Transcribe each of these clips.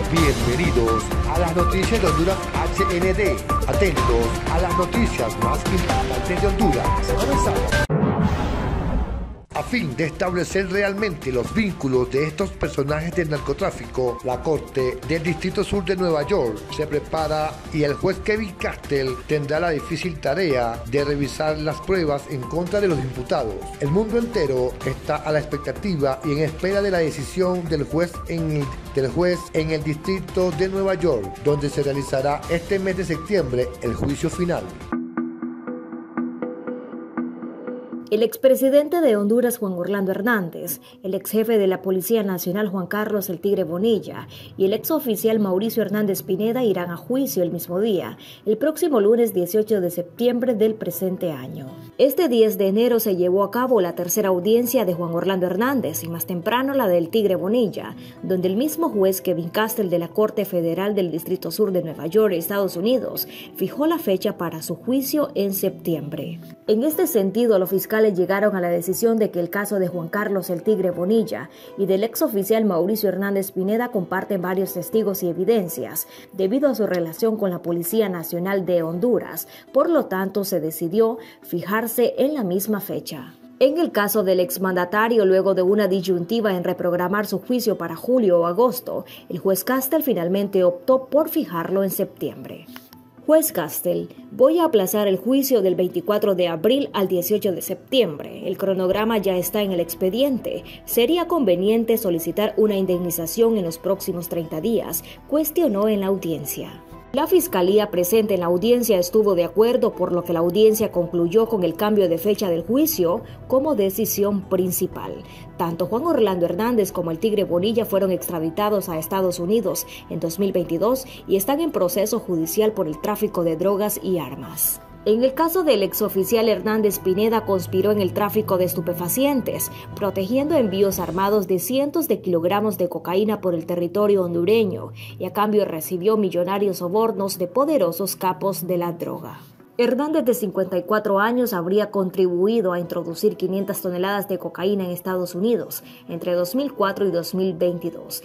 Bienvenidos a las noticias de Honduras HND. Atentos a las noticias más importantes de Honduras. Comenzamos. A fin de establecer realmente los vínculos de estos personajes del narcotráfico, la Corte del Distrito Sur de Nueva York se prepara y el juez Kevin Castell tendrá la difícil tarea de revisar las pruebas en contra de los imputados. El mundo entero está a la expectativa y en espera de la decisión del juez en el Distrito de Nueva York, donde se realizará este mes de septiembre el juicio final. El expresidente de Honduras, Juan Orlando Hernández, el exjefe de la Policía Nacional, Juan Carlos El Tigre Bonilla, y el exoficial Mauricio Hernández Pineda irán a juicio el mismo día, el próximo lunes 18 de septiembre del presente año. Este 10 de enero se llevó a cabo la tercera audiencia de Juan Orlando Hernández y más temprano la del Tigre Bonilla, donde el mismo juez Kevin Castell de la Corte Federal del Distrito Sur de Nueva York, Estados Unidos, fijó la fecha para su juicio en septiembre. En este sentido, los fiscales llegaron a la decisión de que el caso de Juan Carlos El Tigre Bonilla y del exoficial Mauricio Hernández Pineda comparten varios testigos y evidencias debido a su relación con la Policía Nacional de Honduras. Por lo tanto, se decidió fijarse en la misma fecha. En el caso del exmandatario, luego de una disyuntiva en reprogramar su juicio para julio o agosto, el juez Castell finalmente optó por fijarlo en septiembre. Juez Castell, voy a aplazar el juicio del 24 de abril al 18 de septiembre. El cronograma ya está en el expediente. ¿Sería conveniente solicitar una indemnización en los próximos 30 días? Cuestionó en la audiencia. La fiscalía presente en la audiencia estuvo de acuerdo, por lo que la audiencia concluyó con el cambio de fecha del juicio como decisión principal. Tanto Juan Orlando Hernández como el Tigre Bonilla fueron extraditados a Estados Unidos en 2022 y están en proceso judicial por el tráfico de drogas y armas. En el caso del exoficial Hernández Pineda, conspiró en el tráfico de estupefacientes, protegiendo envíos armados de cientos de kilogramos de cocaína por el territorio hondureño, y a cambio recibió millonarios sobornos de poderosos capos de la droga. Hernández, de 54 años, habría contribuido a introducir 500 toneladas de cocaína en Estados Unidos entre 2004 y 2022.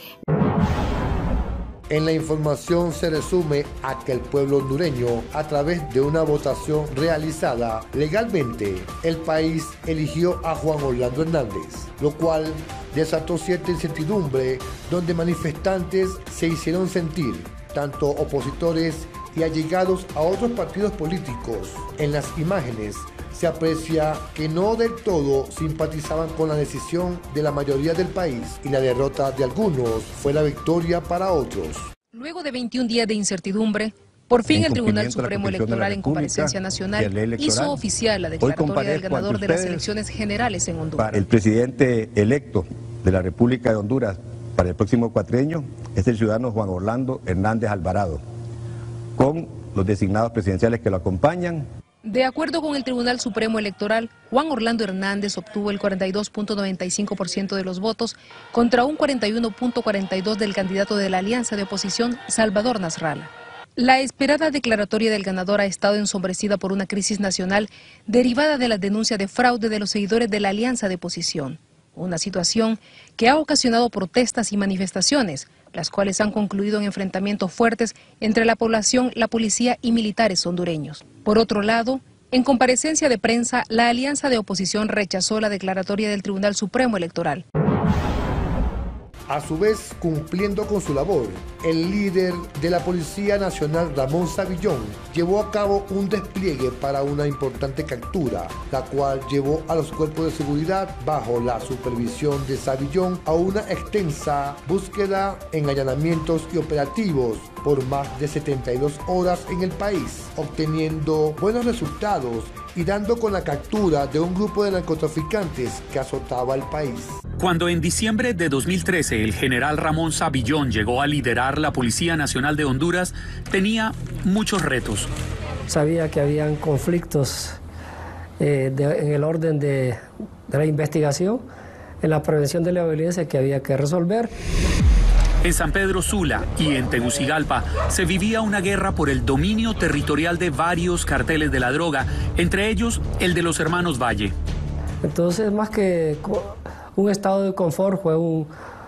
En la información se resume a que el pueblo hondureño, a través de una votación realizada legalmente, el país eligió a Juan Orlando Hernández, lo cual desató cierta incertidumbre, donde manifestantes se hicieron sentir, tanto opositores y allegados a otros partidos políticos. En las imágenes se aprecia que no del todo simpatizaban con la decisión de la mayoría del país, y la derrota de algunos fue la victoria para otros. Luego de 21 días de incertidumbre, por fin el Tribunal Supremo Electoral, en comparecencia nacional, hizo oficial la declaratoria del ganador de las elecciones generales en Honduras. El presidente electo de la República de Honduras para el próximo cuatrienio es el ciudadano Juan Orlando Hernández Alvarado, con los designados presidenciales que lo acompañan. De acuerdo con el Tribunal Supremo Electoral, Juan Orlando Hernández obtuvo el 42.95% de los votos contra un 41.42% del candidato de la alianza de oposición, Salvador Nasralla. La esperada declaratoria del ganador ha estado ensombrecida por una crisis nacional derivada de la denuncia de fraude de los seguidores de la alianza de oposición. Una situación que ha ocasionado protestas y manifestaciones, las cuales han concluido en enfrentamientos fuertes entre la población, la policía y militares hondureños. Por otro lado, en comparecencia de prensa, la alianza de oposición rechazó la declaratoria del Tribunal Supremo Electoral. A su vez, cumpliendo con su labor, el líder de la Policía Nacional, Ramón Savillón, llevó a cabo un despliegue para una importante captura, la cual llevó a los cuerpos de seguridad, bajo la supervisión de Savillón, a una extensa búsqueda en allanamientos y operativos por más de 72 horas en el país, obteniendo buenos resultados y dando con la captura de un grupo de narcotraficantes que azotaba el país. Cuando en diciembre de 2013 el general Ramón Savillón llegó a liderar la Policía Nacional de Honduras, tenía muchos retos. Sabía que habían conflictos en el orden de la investigación, en la prevención de la violencia que había que resolver. En San Pedro Sula y en Tegucigalpa se vivía una guerra por el dominio territorial de varios carteles de la droga, entre ellos el de los hermanos Valle. Entonces, más que un estado de confort, fue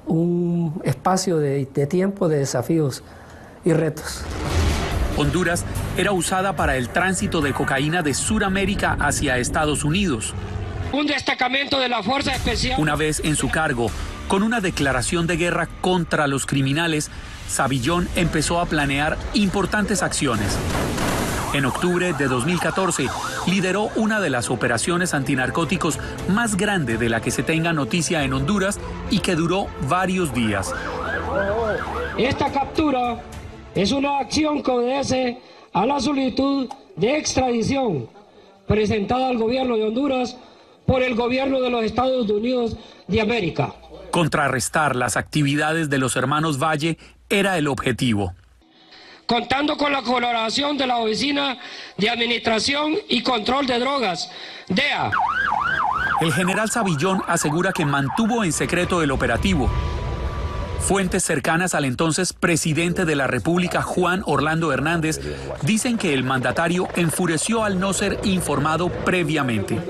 un espacio de tiempo de desafíos y retos. Honduras era usada para el tránsito de cocaína de Sudamérica hacia Estados Unidos. Un destacamento de la Fuerza Especial. Una vez en su cargo, con una declaración de guerra contra los criminales, Savillón empezó a planear importantes acciones. En octubre de 2014, lideró una de las operaciones antinarcóticos más grande de la que se tenga noticia en Honduras y que duró varios días. Esta captura es una acción que obedece a la solicitud de extradición presentada al gobierno de Honduras por el gobierno de los Estados Unidos de América. Contrarrestar las actividades de los hermanos Valle era el objetivo. Contando con la colaboración de la Oficina de Administración y Control de Drogas, DEA. El general Savillón asegura que mantuvo en secreto el operativo. Fuentes cercanas al entonces presidente de la República, Juan Orlando Hernández, dicen que el mandatario enfureció al no ser informado previamente.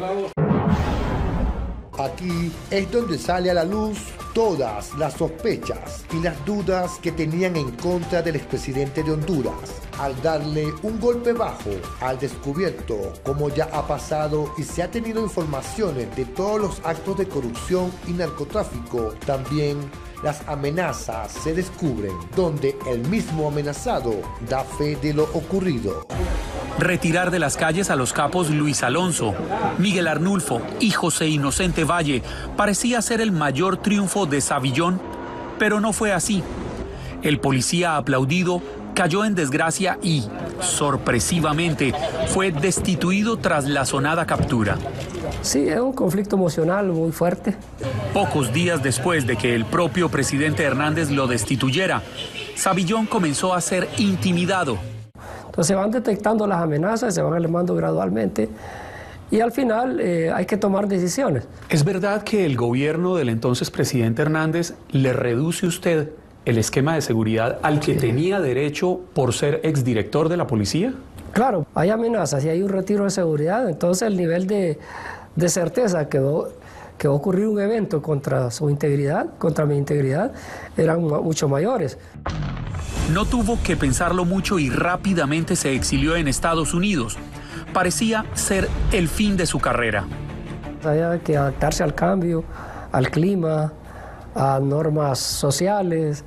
Aquí es donde sale a la luz todas las sospechas y las dudas que tenían en contra del expresidente de Honduras, al darle un golpe bajo al descubierto, como ya ha pasado y se ha tenido informaciones de todos los actos de corrupción y narcotráfico. También las amenazas se descubren, donde el mismo amenazado da fe de lo ocurrido. Retirar de las calles a los capos Luis Alonso, Miguel Arnulfo y José Inocente Valle parecía ser el mayor triunfo de Savillón, pero no fue así. El policía aplaudido cayó en desgracia y, sorpresivamente, fue destituido tras la sonada captura. Sí, es un conflicto emocional muy fuerte. Pocos días después de que el propio presidente Hernández lo destituyera, Savillón comenzó a ser intimidado. Entonces se van detectando las amenazas, se van elevando gradualmente y al final hay que tomar decisiones. ¿Es verdad que el gobierno del entonces presidente Hernández le reduce a usted el esquema de seguridad al que tenía derecho por ser exdirector de la policía? Claro, hay amenazas y hay un retiro de seguridad, entonces el nivel de certeza que va a ocurrir un evento contra su integridad, contra mi integridad, eran mucho mayores. No tuvo que pensarlo mucho y rápidamente se exilió en Estados Unidos. Parecía ser el fin de su carrera. Había que adaptarse al cambio, al clima, a normas sociales,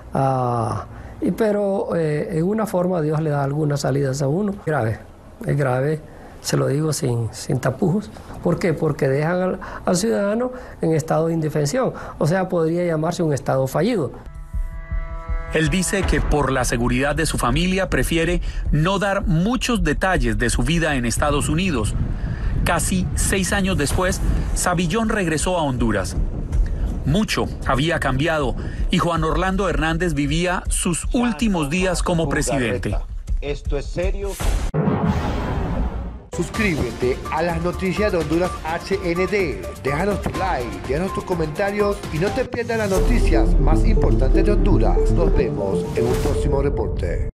pero en una forma Dios le da algunas salidas a uno. Es grave, se lo digo sin tapujos. ¿Por qué? Porque dejan al ciudadano en estado de indefensión, o sea, podría llamarse un estado fallido. Él dice que por la seguridad de su familia prefiere no dar muchos detalles de su vida en Estados Unidos. Casi 6 años después, Savillón regresó a Honduras. Mucho había cambiado y Juan Orlando Hernández vivía sus últimos días como presidente. ¿Esto es serio? Suscríbete a las noticias de Honduras HND, déjanos tu like, déjanos tus comentarios y no te pierdas las noticias más importantes de Honduras. Nos vemos en un próximo reporte.